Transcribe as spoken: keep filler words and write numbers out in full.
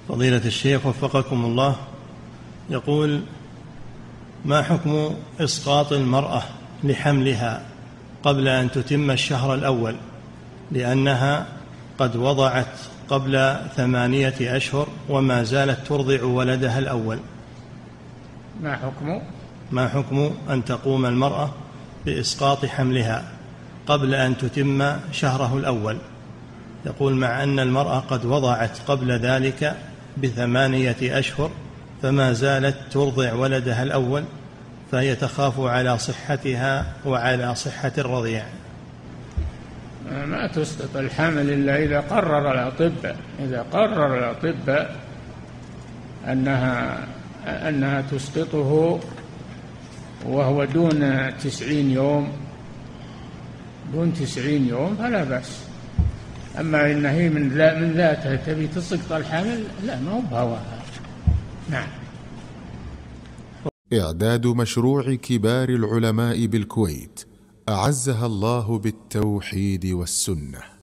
فضيلة الشيخ وفقكم الله، يقول: ما حكم إسقاط المرأة لحملها قبل أن تتم الشهر الأول لأنها قد وضعت قبل ثمانية أشهر وما زالت ترضع ولدها الأول؟ ما حكم ما حكم أن تقوم المرأة بإسقاط حملها قبل أن تتم شهره الأول؟ يقول: مع أن المرأة قد وضعت قبل ذلك بثمانية أشهر فما زالت ترضع ولدها الأول، فهي تخاف على صحتها وعلى صحة الرضيع. ما تسقط الحمل إلا إذا قرر الأطباء إذا قرر الأطباء أنها أنها تسقطه وهو دون تسعين يوم دون تسعين يوم فلا بأس. أما إن هي من لا من ذاتها تبي تسقط الحمل، لا، ما هو بهواها. نعم. إعداد مشروع كبار العلماء بالكويت أعزها الله بالتوحيد والسنة.